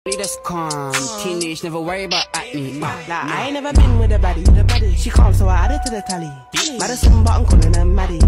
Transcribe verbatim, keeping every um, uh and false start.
That's calm, teenage, never worry about acne. Nah, nah, I ain't never been with a baddie. The baddie. She calm, so I added to the tally. Madison, but I'm calling her Maddie.